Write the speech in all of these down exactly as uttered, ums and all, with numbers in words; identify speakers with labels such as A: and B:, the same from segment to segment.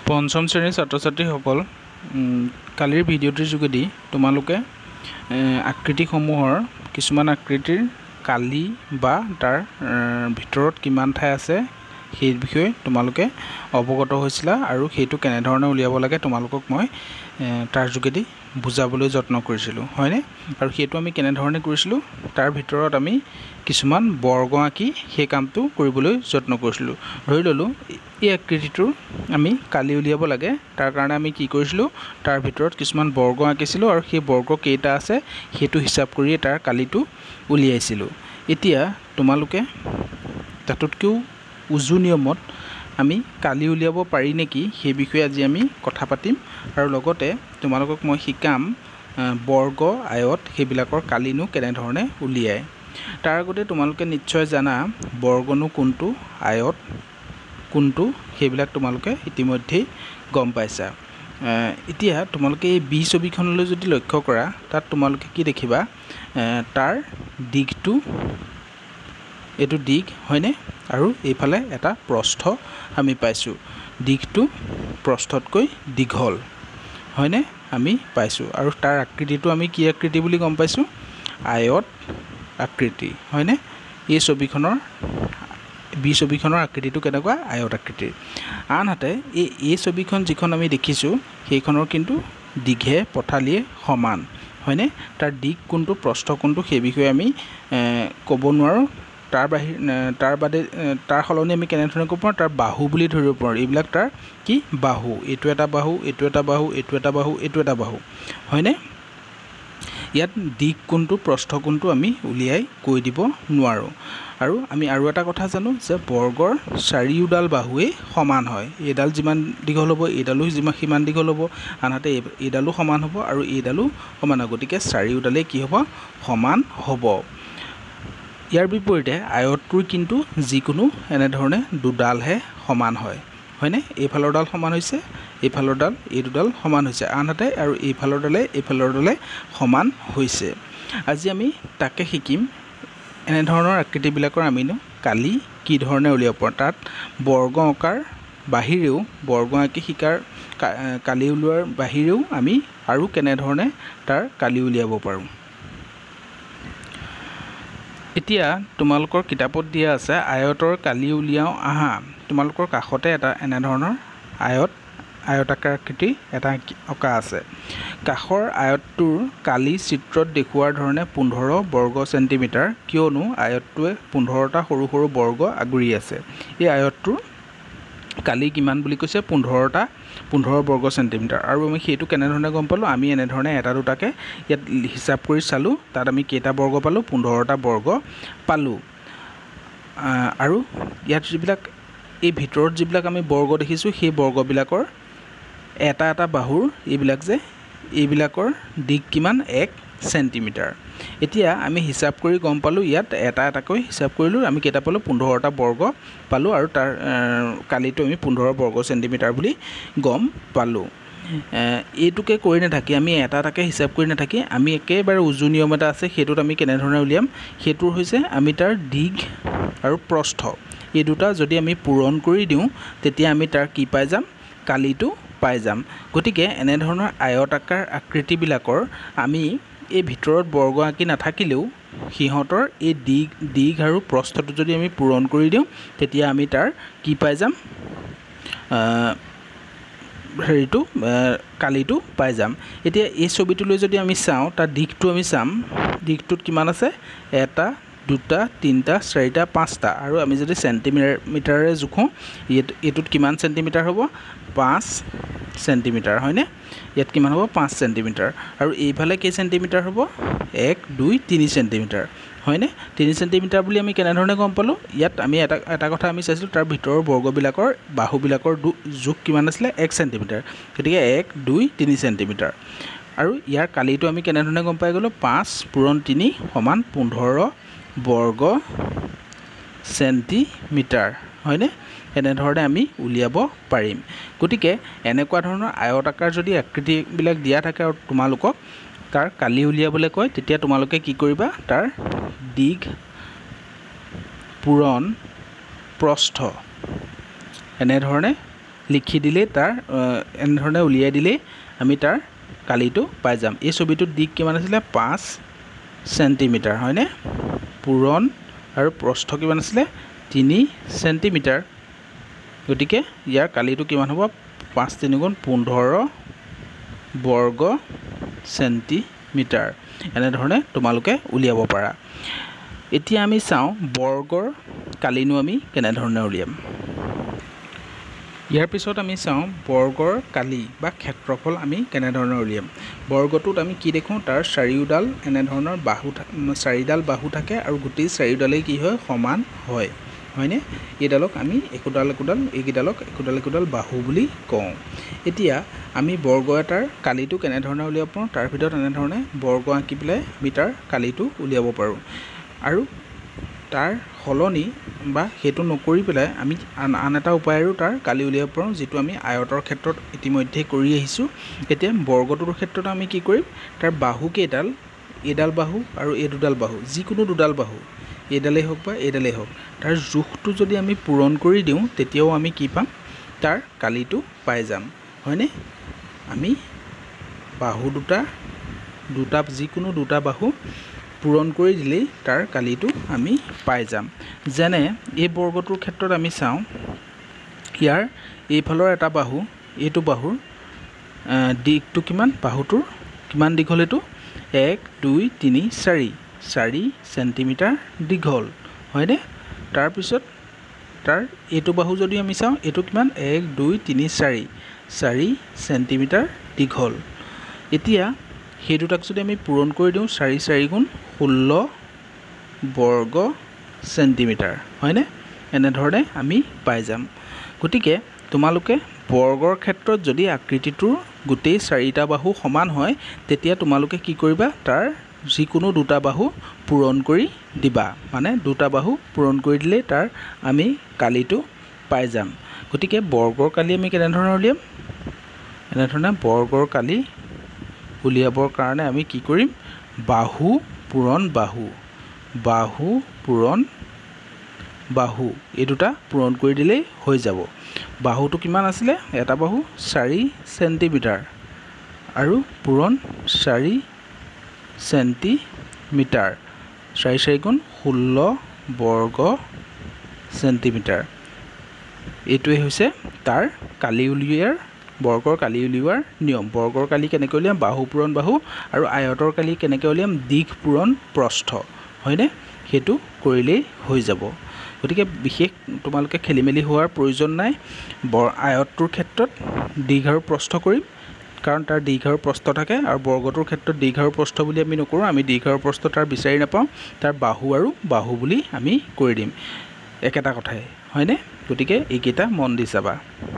A: পঞ্চম শ্ৰেণীৰ ছাত্ৰ ছাত্ৰীসকল কালিৰ ভিডিঅ'টিৰ যোগেদি তোমালোকে আকৃতিসমূহৰ কিছুমান আকৃতিৰ কালি বা তাৰ ভিতৰত কিমান ঠাই আছে সেই বিষয়ে তোমালোকে অৱগত হৈছিলা আৰু সেইটো কেনে ধৰণে উলিয়াব লাগে তোমালোকক মই তাৰ যোগেদি বুজাবলৈ যত্ন কৰিছিলোঁ হয়নে আৰু সেইটো আমি কেনে ধৰণে কৰিছিলোঁ তাৰ ভিতৰত আমি কিছুমান বৰ্গ আঁকি সেই কামটো কৰিবলৈ যত্ন কৰিছিলোঁ ধৰি ললোঁ এই আকৃতিটো আমি কালি উলিয়াব লাগে তাৰ কাৰণে আমি কি কৰিছিলোঁ তাৰ ভিতৰত কিছুমান বৰ্গ আঁকিছিলোঁ আৰু সেই বৰ্গ কেইটা আছে সেইটো হিচাপ কৰি তাৰ কালিটো উলিয়াইছিলোঁ এতিয়া তোমালোকে তাতোতকৈও উজু নিয়মত আমি কালি উলিয়াব পাৰি নেকি সেই বিষয়ে আজি আমি কথা পাতিম আৰু লগতে তোমালোকক মই শিকাম বৰ্গ আয়ত সেইবিলাকৰ কালিনো কেনে ধৰণে উলিয়ায় তাৰ আগতে তোমালোকে নিশ্চয় জানা বৰ্গনো কোনটো আয়ত কোনটো সেইবিলাক তোমালোকে ইতিমধ্যেই গম পাইছা এতিয়া তোমালোকে এই বি ছবিখনলৈ যদি লক্ষ্য কৰা তাত তোমালোকে কি দেখিবা তাৰ দিগটো এইটো দিগ হয়নে আৰু এইফালে এটা প্ৰস্থ আমি পাইছোঁ দিগটো প্ৰস্থতকৈ দীঘল হয়নে আমি পাইছোঁ আৰু তাৰ আকৃতিটো আমি কি আকৃতি বুলি গম পাইছোঁ আয়ত আকৃতি হয়নে এই ছবিখনৰ বি ছবিখনৰ আকৃতিটো কেনেকুৱা আয়ত আকৃতিৰ আনহাতে এই এই ছবিখন যিখন আমি দেখিছোঁ সেইখনৰ কিন্তু দীঘে পথালিয়ে সমান হয়নে তাৰ দিগ কোনটো প্ৰস্থ কোনটো সেই বিষয়ে আমি ক'ব নোৱাৰোঁ তাৰ বাহিৰ তাৰ বাদে তাৰ সলনি আমি কেনেধৰণে ক'ব পাৰোঁ তাৰ বাহু বুলি ধৰিব পাৰোঁ এইবিলাক তাৰ কি বাহু এইটো এটা বাহু এইটো এটা বাহু এইটো এটা বাহু এইটো এটা বাহু হয়নে ইয়াত দিগ কোনটো প্ৰস্থ কোনটো আমি উলিয়াই কৈ দিব নোৱাৰোঁ আৰু আমি আৰু এটা কথা জানো যে বৰ্গৰ চাৰিওডাল বাহুৱেই সমান হয় এইডাল যিমান দীঘল হ'ব এইডালো যিমান সিমান দীঘল হ'ব আনহাতে এইডালো সমান হ'ব আৰু এইডালো সমান হ'ব গতিকে চাৰিওডালেই কি হ'ব সমান হ'ব ইয়াৰ বিপৰীতে আয়তটোৰ কিন্তু যিকোনো এনেধৰণে দুডালহে সমান হয় হয়নে এইফালৰ ডাল সমান হৈছে এইফালৰ ডাল এই দুডাল সমান হৈছে আনহাতে আৰু এইফালৰ ডালে এইফালৰ ডালে সমান হৈছে আজি আমি তাকে শিকিম এনেধৰণৰ আকৃতিবিলাকৰ আমিনো কালি কি ধৰণে উলিয়াব পাৰোঁ তাত বৰ্গ অঁকাৰ বাহিৰেও বৰ্গ আঁকি শিকাৰ কালি উলিওৱাৰ বাহিৰেও আমি আৰু কেনেধৰণে তাৰ কালি উলিয়াব পাৰোঁ এতিয়া তোমালোকৰ কিতাপত দিয়া আছে আয়তৰ কালি উলিয়াওঁ আহা তোমালোকৰ কাষতে এটা এনেধৰণৰ আয়ত আয়তাকাৰ আকৃতি এটা অঁকা আছে কাষৰ আয়তটোৰ কালি চিত্ৰত দেখুওৱাৰ ধৰণে পোন্ধৰ বৰ্গ চেণ্টিমিটাৰ কিয়নো আয়তটোৱে পোন্ধৰটা সৰু সৰু বৰ্গ আগুৰি আছে এই আয়তটোৰ কালি কিমান বুলি কৈছে পোন্ধৰটা পোন্ধৰ বৰ্গ চেণ্টিমিটাৰ আৰু আমি সেইটো কেনেধৰণে গম পালোঁ আমি এনেধৰণে এটা দুটাকৈ ইয়াত হিচাপ কৰি চালোঁ তাত আমি কেইটা বৰ্গ পালোঁ পোন্ধৰটা বৰ্গ পালোঁ আৰু ইয়াত যিবিলাক এই ভিতৰত যিবিলাক আমি বৰ্গ দেখিছোঁ সেই বৰ্গবিলাকৰ এটা এটা বাহুৰ এইবিলাক যে এইবিলাকৰ দিগ কিমান এক চেণ্টিমিটাৰ এতিয়া আমি হিচাপ কৰি গম পালোঁ ইয়াত এটা এটাকৈ হিচাপ কৰিলোঁ আমি কেইটা পালোঁ পোন্ধৰটা বৰ্গ পালোঁ আৰু তাৰ কালিটো আমি পোন্ধৰ বৰ্গ চেণ্টিমিটাৰ বুলি গম পালোঁ এইটোকে কৰি নাথাকি আমি এটা এটাকৈ হিচাপ কৰি নাথাকি আমি একেবাৰে উজু নিয়ম এটা আছে সেইটোত আমি কেনেধৰণে উলিয়াম সেইটোৰ হৈছে আমি তাৰ দিগ আৰু প্ৰস্থ এই দুটা যদি আমি পূৰণ কৰি দিওঁ তেতিয়া আমি তাৰ কি পাই যাম কালিটো পাই যাম গতিকে এনেধৰণৰ আয়তাকাৰ আকৃতিবিলাকৰ আমি এই ভিতৰত বৰ্গ আঁকি নাথাকিলেও সিহঁতৰ এই দিগ দিগ আৰু প্ৰস্থটো যদি আমি পূৰণ কৰি দিওঁ তেতিয়া আমি তাৰ কি পাই যাম হেৰিটো কালিটো পাই যাম এতিয়া এই ছবিটোলৈ যদি আমি চাওঁ তাৰ দিগটো আমি চাম দিগটোত কিমান আছে এটা দুটা তিনিটা চাৰিটা পাঁচটা আৰু আমি যদি চেণ্টিমিটাৰ মিটাৰেৰে জোখোঁ এইটোত কিমান চেণ্টিমিটাৰ হ'ব পাঁচ চেণ্টিমিটাৰ হয়নে ইয়াত কিমান হ'ব পাঁচ চেণ্টিমিটাৰ আৰু এইফালে কেই চেণ্টিমিটাৰ হ'ব এক দুই তিনি চেণ্টিমিটাৰ হয়নে তিনি চেণ্টিমিটাৰ বুলি আমি কেনেধৰণে গম পালোঁ ইয়াত আমি এটা এটা কথা আমি চাইছিলোঁ তাৰ ভিতৰৰ বৰ্গবিলাকৰ বাহুবিলাকৰ জোখ কিমান আছিলে এক চেণ্টিমিটাৰ গতিকে এক দুই তিনি চেণ্টিমিটাৰ আৰু ইয়াৰ কালিটো আমি কেনেধৰণে গম পাই গ'লোঁ পাঁচ পূৰণ তিনি সমান পোন্ধৰ বৰ্গ চেণ্টিমিটাৰ হয়নে এনেধৰণে আমি উলিয়াব পাৰিম গতিকে এনেকুৱা ধৰণৰ আয়তাকাৰ যদি আকৃতিবিলাক দিয়া থাকে আৰু তোমালোকক তাৰ কালি উলিয়াবলৈ কয় তেতিয়া তোমালোকে কি কৰিবা তাৰ দিগ পূৰণ প্ৰস্থ এনেধৰণে লিখি দিলে তাৰ এনেধৰণে উলিয়াই দিলে আমি তাৰ কালিটো পাই যাম। এই ছবিটোৰ দিক কিমান আছিলে পাঁচ সেন্টিমিটাৰ হয়নে পূৰণ আৰু প্ৰস্থ কিমান আছিলে তিনি সেন্টিমিটাৰ গতিকে ইয়াৰ কালিটো কিমান হ'ব পাঁচ তিনি গুণ পোন্ধৰ বৰ্গ সেন্টিমিটাৰ এনেধৰণে তোমালোকে উলিয়াব পাৰা। এতিয়া আমি চাওঁ বৰ্গৰ কালিনো আমি কেনেধৰণে উলিয়াম। ইয়াৰ পিছত আমি চাওঁ বৰ্গৰ কালি বা ক্ষেত্ৰফল আমি কেনেধৰণে উলিয়াম। বৰ্গটোত আমি কি দেখোঁ তাৰ চাৰিওডাল এনেধৰণৰ বাহু চাৰিডাল বাহু থাকে আৰু গোটেই চাৰিওডালেই কি হয় সমান হয় হয়নে এইডালক আমি একোডাল একোডাল এইকেইডালক একোডাল একোডাল বাহু বুলি কওঁ। এতিয়া আমি বৰ্গ এটাৰ কালিটো কেনেধৰণে উলিয়াব পাৰোঁ তাৰ ভিতৰত এনেধৰণে বৰ্গ আঁকি পেলাই আমি তাৰ কালিটো উলিয়াব পাৰোঁ আৰু তাৰ সলনি বা সেইটো নকৰি পেলাই আমি আন আন এটা উপায়েৰেও তাৰ কালি উলিয়াব পাৰোঁ যিটো আমি আয়তৰ ক্ষেত্ৰত ইতিমধ্যে কৰি আহিছোঁ। এতিয়া বৰ্গটোৰ ক্ষেত্ৰত আমি কি কৰিম তাৰ বাহুকেইডাল এইডাল বাহু আৰু এই দুডাল বাহু যিকোনো দুডাল বাহু এইডালেই হওক বা এইডালেই হওক তাৰ জোখটো যদি আমি পূৰণ কৰি দিওঁ তেতিয়াও আমি কি পাম তাৰ কালিটো পাই যাম হয়নে। আমি বাহু দুটা দুটা যিকোনো দুটা বাহু পূৰণ কৰি দিলেই তাৰ কালিটো আমি পাই যাম। যেনে এই বৰ্গটোৰ ক্ষেত্ৰত আমি চাওঁ ইয়াৰ এইফালৰ এটা বাহু এইটো বাহুৰ দিকটো কিমান বাহুটোৰ কিমান দীঘল এইটো এক দুই তিনি চাৰি চাৰি সেন্টিমিটাৰ দীঘল হয়নে। তাৰপিছত তাৰ এইটো বাহু যদি আমি চাওঁ এইটো কিমান এক দুই তিনি চাৰি চাৰি সেন্টিমিটাৰ দীঘল। এতিয়া সেই দুটাক যদি আমি পূৰণ কৰি দিওঁ চাৰি চাৰি গুণ ষোল্ল বৰ্গ সেন্টিমিটাৰ হয়নে এনেধৰণে আমি পাই যাম। গতিকে তোমালোকে বৰ্গৰ ক্ষেত্ৰত যদি আকৃতিটোৰ গোটেই চাৰিটা বাহু সমান হয় তেতিয়া তোমালোকে কি কৰিবা তাৰ যিকোনো দুটা বাহু পূৰণ কৰি দিবা মানে দুটা বাহু পূৰণ কৰি দিলে তাৰ আমি কালিটো পাই যাম। গতিকে বৰ্গৰ কালি আমি কেনেধৰণে উলিয়াম এনেধৰণে বৰ্গৰ কালি উলিয়াবৰ কাৰণে আমি কি কৰিম বাহু পূৰণ বাহু বাহু পূৰণ বাহু এই দুটা পূৰণ কৰি দিলেই হৈ যাব। বাহুটো কিমান আছিলে এটা বাহু চাৰি সেন্টিমিটাৰ আৰু পূৰণ চাৰি সেন্টিমিটাৰ চাৰি চাৰি গুণ ষোল্ল বৰ্গ সেন্টিমিটাৰ এইটোৱে হৈছে তাৰ কালি উলিওৱাৰ বৰ্গৰ কালি উলিওৱাৰ নিয়ম। বৰ্গৰ কালি কেনেকৈ উলিয়াম বাহু পূৰণ বাহু আৰু আয়তৰ কালি কেনেকৈ উলিয়াম দিশ পূৰণ প্ৰস্থ হয়নে সেইটো কৰিলেই হৈ যাব। গতিকে বিশেষ তোমালোকে খেলি মেলি হোৱাৰ প্ৰয়োজন নাই। বৰ আয়তটোৰ ক্ষেত্ৰত দীঘ আৰু প্ৰস্থ কৰিম কাৰণ তাৰ দীঘ আৰু প্ৰস্থ থাকে আৰু বৰ্গটোৰ ক্ষেত্ৰত দীঘ আৰু প্ৰস্থ বুলি আমি নকৰোঁ আমি দীঘ আৰু প্ৰস্থ তাৰ বিচাৰি নাপাওঁ তাৰ বাহু আৰু বাহু বুলি আমি কৰি দিম একেটা কথাই হয়নে। গতিকে এইকেইটা মন দি চাবা।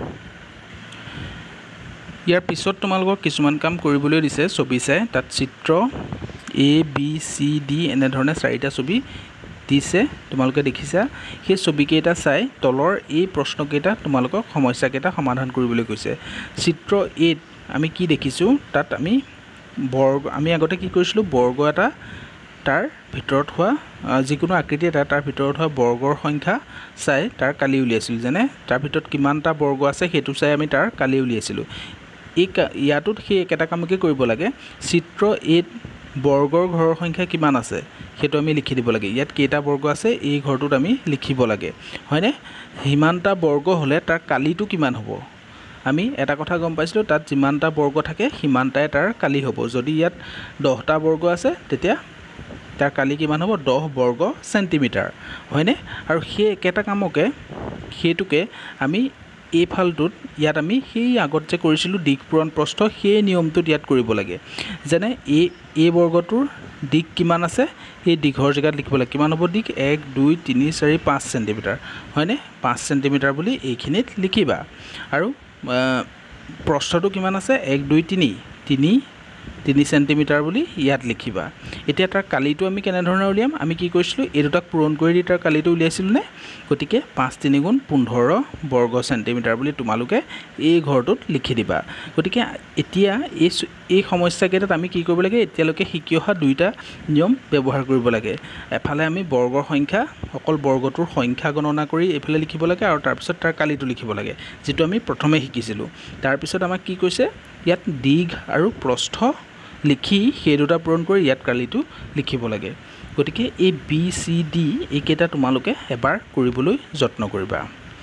A: ইয়াৰ পিছত তোমালোকক কিছুমান কাম কৰিবলৈ দিছে ছবি চাই তাত চিত্ৰ এ বি চি ডি এনেধৰণে চাৰিটা ছবি দিছে তোমালোকে দেখিছা। সেই ছবিকেইটা চাই তলৰ এই প্ৰশ্নকেইটা তোমালোকক সমস্যাকেইটা সমাধান কৰিবলৈ কৈছে। চিত্ৰ এত আমি কি দেখিছোঁ তাত আমি বৰ্গ আমি আগতে কি কৰিছিলোঁ বৰ্গ এটা তাৰ ভিতৰত হোৱা যিকোনো আকৃতি এটা তাৰ ভিতৰত হোৱা বৰ্গৰ সংখ্যা চাই তাৰ কালি উলিয়াইছিলোঁ। যেনে তাৰ ভিতৰত কিমানটা বৰ্গ আছে সেইটো চাই আমি তাৰ কালি উলিয়াইছিলোঁ। এই ইয়াটোত সেই একেটা কামকে কৰিব লাগে। চিত্ৰ এত বৰ্গৰ ঘৰৰ সংখ্যা কিমান আছে সেইটো আমি লিখি দিব লাগে। ইয়াত কেইটা বৰ্গ আছে এই ঘৰটোত আমি লিখিব লাগে হয়নে। সিমানটা বৰ্গ হ'লে তাৰ কালিটো কিমান হ'ব আমি এটা কথা গম পাইছিলোঁ তাত যিমানটা বৰ্গ থাকে সিমানটাই তাৰ কালি হ'ব। যদি ইয়াত দহটা বৰ্গ আছে তেতিয়া তাৰ কালি কিমান হ'ব দহ বৰ্গ সেন্টিমিটাৰ হয়নে। আৰু সেই একেটা কামকে সেইটোকে আমি এইফালটোত ইয়াত আমি সেই আগত যে কৰিছিলোঁ দিশ পূৰণ প্ৰস্থ সেই নিয়মটোত ইয়াত কৰিব লাগে। যেনে এই এই বৰ্গটোৰ দিশ কিমান আছে সেই দীঘৰ জেগাত লিখিব লাগে কিমান হ'ব দিশ এক দুই তিনি চাৰি পাঁচ সেন্টিমিটাৰ হয়নে পাঁচ সেন্টিমিটাৰ বুলি এইখিনিত লিখিবা। আৰু প্ৰস্থটো কিমান আছে এক দুই তিনি তিনি তিনি সেন্টিমিটাৰ বুলি ইয়াত লিখিবা এতিয়া তাৰ কালিটো আমি কেনে ধৰণে উলিয়াম আমি কি কৰিছিলো এই দুটাক পূৰণ কৰি দি তাৰ কালিটো উলিয়াইছিলো নে গতিকে পাঁচ তিনি গুণ পোন্ধৰ বৰ্গ সেন্টিমিটাৰ বুলি তোমালোকে এই ঘৰটোত লিখি দিবা গতিকে এতিয়া এই এই সমস্যা কেইটাত আমি কি কৰিব লাগে এতিয়ালৈকে শিকি অহা দুইটা নিয়ম ব্যৱহাৰ কৰিব লাগে এফালে আমি বৰ্গৰ সংখ্যা অকল বৰ্গটোৰ সংখ্যা গণনা কৰি এফালে লিখিব লাগে আৰু তাৰ পিছত তাৰ কালিটো লিখিব লাগে যেটো আমি প্ৰথমে শিকিছিলো তাৰ পিছত আমাক কি কৈছে ইয়াত দীঘ আৰু প্ৰস্থ লিখি সেই দুটা পূৰণ কৰি ইয়াত কালিটো লিখিব লাগে গতিকে এই বি সি ডি এই কেইটা তোমালোকে এবাৰ কৰিবলৈ যত্ন কৰিবা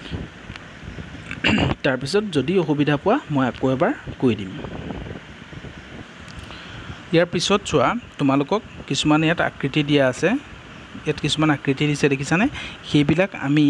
A: তাৰ পিছত যদি অসুবিধা পোৱা মই আকৌ এবাৰ কৈ দিম ইয়াৰ পিছত চোৱা তোমালোকক কিছুমান ইয়াত আকৃতি দিয়া আছে ইয়াত কিছুমান আকৃতি দিছে দেখিছানে সেইবিলাক আমি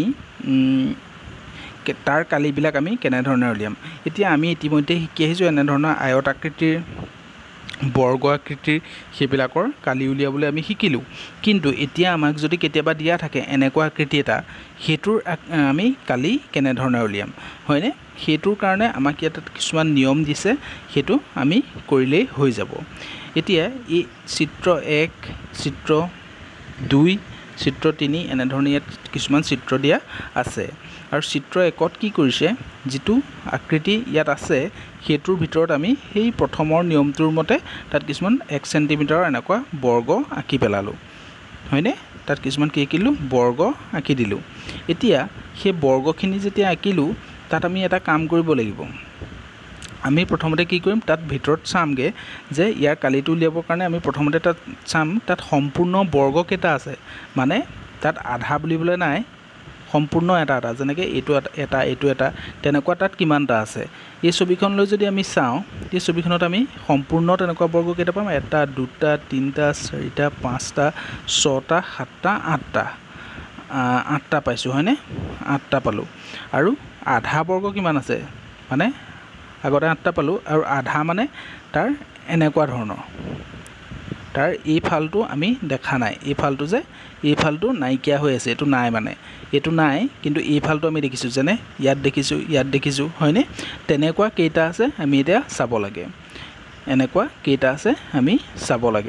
A: তাৰ কালিবিলাক আমি কেনে ধৰণে উলিয়াম এতিয়া আমি ইতিমধ্যে শিকি আহিছো এনে ধৰণৰ আয়ত আকৃতিৰ বৰ্গ আকৃতিৰ সেইবিলাকৰ কালি উলিয়াবলৈ আমি শিকিলো কিন্তু এতিয়া আমাক যদি কেতিয়াবা দিয়া থাকে এনেকুৱা আকৃতি এটা হেতুৰ আমি কালি কেনে ধৰণে উলিয়াম হয়নে হেতুৰ কাৰণে আমাক ইয়াত কিছুমান নিয়ম দিছে হেতু আমি কৰিলেই হৈ যাব এতিয়া এই চিত্ৰ এক চিত্ৰ দুই চিত্ৰ তিনি এনে ধৰণে ইয়াত কিছুমান চিত্ৰ দিয়া আছে আৰু চিত্ৰ একত কি কৰিছে যেটো আকৃতি ইয়াত আছে হেতুৰ ভিতৰত আমি সেই প্ৰথমৰ নিয়মটোৰ মতে তাত কিছুমান এক সেন্টিমিটাৰ এনেকুৱা বৰ্গ আঁকি পেলালো হয়নে তাত কিছুমান কি আঁকিলো বৰ্গ আঁকি দিলো এতিয়া সেই বৰ্গখিনি যেতিয়া আঁকিলো তাত আমি এটা কাম কৰিব লাগিব আমি প্ৰথমতে কি কৰিম তাত ভিতৰত চামগে যে ইয়াৰ কালিটো উলিয়াবৰ কাৰণে আমি প্ৰথমতে তাত চাম তাত সম্পূৰ্ণ বৰ্গ কেইটা আছে মানে তাত আধা বুলিবলৈ নাই সম্পূৰ্ণ এটা এটা যেনেকৈ এইটো এটা এইটো এটা তেনেকুৱা তাত কিমানটা আছে এই ছবিখনলৈ যদি আমি চাওঁ এই ছবিখনত আমি সম্পূৰ্ণ তেনেকুৱা বৰ্গ কেইটা পাম এটা দুটা তিনিটা চাৰিটা পাঁচটা ছটা সাতটা আঠটা আঠটা পাইছোঁ হয়নে আঠটা পালোঁ আৰু আধা বৰ্গ কিমান আছে মানে আগতে আঠটা পালোঁ আৰু আধা মানে তাৰ এনেকুৱা ধৰণৰ তাৰ এই ফালটো আমি দেখা নাই এই ফালটো যে এই ফালটো নাইকিয়া হৈ আছে এটো নাই মানে এটো নাই কিন্তু এই ফালটো আমি দেখিছোঁ যেনে ইয়াত দেখিছোঁ ইয়াত দেখিছোঁ হয়নে তেনেকুৱা কেইটা আছে আমি এতিয়া চাব লাগে এনেকুৱা কেইটা আছে আমি চাব লাগে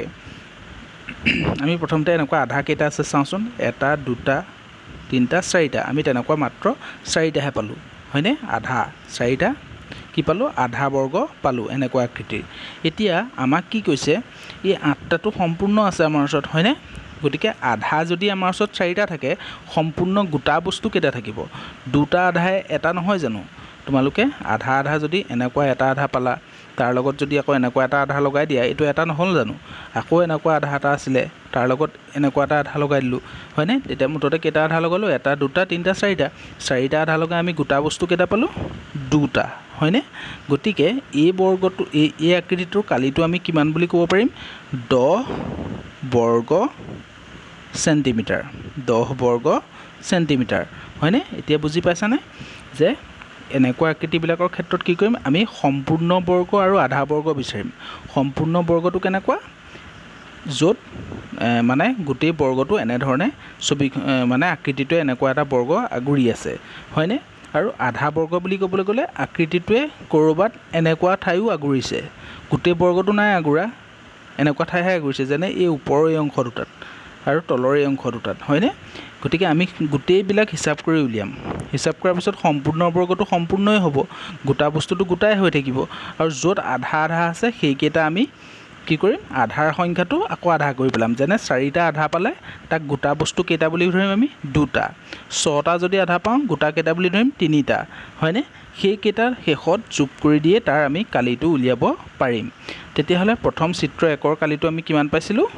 A: আমি প্ৰথমতে এনেকুৱা আধা কেইটা আছে চাওঁচোন এটা দুটা তিনিটা চাৰিটা আমি তেনেকুৱা মাত্ৰ চাৰিটাহে পালোঁ হয়নে আধা চাৰিটা কি পালোঁ আধা বৰ্গ পালোঁ এনেকুৱা আকৃতিৰ এতিয়া আমাক কি কৈছে এই আঠটাটো সম্পূৰ্ণ আছে আমাৰ ওচৰত হয়নে গতিকে আধা যদি আমাৰ ওচৰত চাৰিটা থাকে সম্পূৰ্ণ গোটা বস্তু কেইটা থাকিব দুটা আধাই এটা নহয় জানো তোমালোকে আধা আধা যদি এনেকুৱা এটা আধা পালা তাৰ লগত যদি আকৌ এনেকুৱা এটা আধা লগাই দিয়া এইটো এটা নহ'ল জানো আকৌ এনেকুৱা আধা এটা আছিলে তাৰ লগত এনেকুৱা এটা আধা লগাই দিলোঁ হয়নে তেতিয়া মুঠতে কেইটা আধা লগালোঁ এটা দুটা তিনিটা চাৰিটা চাৰিটা আধা লগাই আমি গোটা বস্তু কেইটা পালোঁ দুটা হয়নে গতিকে এই বৰ্গটো এই এই আকৃতিটোৰ কালিটো আমি কিমান বুলি ক'ব পাৰিম দহ বৰ্গ সেন্টিমিটাৰ দহ বৰ্গ সেন্টিমিটাৰ হয়নে এতিয়া বুজি পাইছানে যে এনেকুৱা আকৃতিবিলাকৰ ক্ষেত্ৰত কি কৰিম আমি সম্পূৰ্ণ বৰ্গ আৰু আধা বৰ্গ বিচাৰিম সম্পূৰ্ণ বৰ্গটো কেনেকুৱা য'ত মানে গোটেই বৰ্গটো এনে ধৰণে ছবি মানে আকৃতিটোৱে এনেকুৱা এটা বৰ্গ আগুৰি আছে হয়নে আৰু আধা বৰ্গ বুলি ক'বলৈ গ'লে আকৃতিটোৱে কৰবাত এনেকুৱা ঠাইও আগুৰিছে গোটেই বৰ্গটো নাই আগুৰা এনেকুৱা ঠাইহে আগুৰিছে যেনে এই ওপৰৰ এই অংশ দুটাত আৰু তলৰ এই অংশ দুটাত হয়নে গতিকে আমি গোটেইবিলাক হিচাপ কৰি উলিয়াম হিচাপ কৰাৰ পিছত সম্পূৰ্ণ বৰ্গটো সম্পূৰ্ণই হ'ব গোটা বস্তুটো গোটাই হৈ থাকিব আৰু য'ত আধা আধা আছে সেইকেইটা আমি কি কৰিম আধাৰ সংখ্যাটো আকৌ আধা কৰি পেলাম যেনে চাৰিটা আধা পালে তাক গোটা বস্তু কেইটা বুলি ধৰিম আমি দুটা ছটা যদি আধা পাওঁ গোটা কেইটা বুলি ধৰিম তিনিটা হয়নে সেইকেইটাৰ শেষত যোগ কৰি দিয়ে তাৰ আমি কালিটো উলিয়াব পাৰিম তেতিয়াহ'লে প্ৰথম চিত্ৰ একৰ কালিটো আমি কিমান পাইছিলোঁ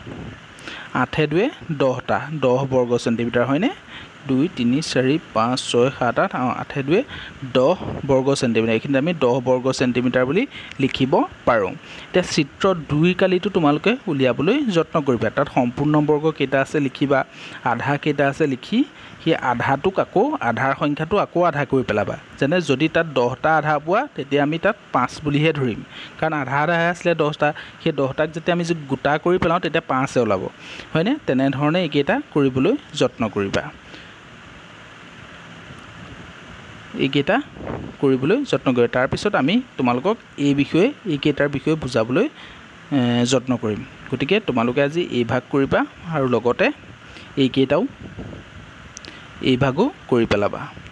A: আঠে দুৱে দহটা দহ বৰ্গ সেন্টিমিটাৰ হয়নে দুই তিনি চাৰি পাঁচ ছয় সাত আঠ আঠে দুৱে দহ বৰ্গ সেন্টিমিটাৰ এইখিনিত আমি দহ বৰ্গ সেন্টিমিটাৰ বুলি লিখিব পাৰোঁ এতিয়া চিত্ৰ দুই কালিটো তোমালোকে উলিয়াবলৈ যত্ন কৰিবা তাত সম্পূৰ্ণ বৰ্গ কেইটা আছে লিখিবা আধা কেইটা আছে লিখি সেই আধাটোক আকৌ আধাৰ সংখ্যাটো আকৌ আধা কৰি পেলাবা যেনে যদি তাত দহটা আধা পোৱা তেতিয়া আমি তাত পাঁচ বুলিহে ধৰিম কাৰণ আধা আধাহে আছিলে দহটা সেই দহটাক যেতিয়া আমি যদি গোটা কৰি পেলাওঁ তেতিয়া পাঁচে ওলাব হয়নে তেনেধৰণে এইকেইটা কৰিবলৈ যত্ন কৰিবা এইকেইটা কৰিবলৈ যত্ন কৰিবা। তাৰপিছত আমি তোমালোকক এই বিষয়ে এইকেইটাৰ বিষয়ে বুজাবলৈ যত্ন কৰিম। গতিকে তোমালোকে আজি এই ভাগ কৰিবা আৰু লগতে এইকেইটাও এই ভাগো কৰি পেলাবা।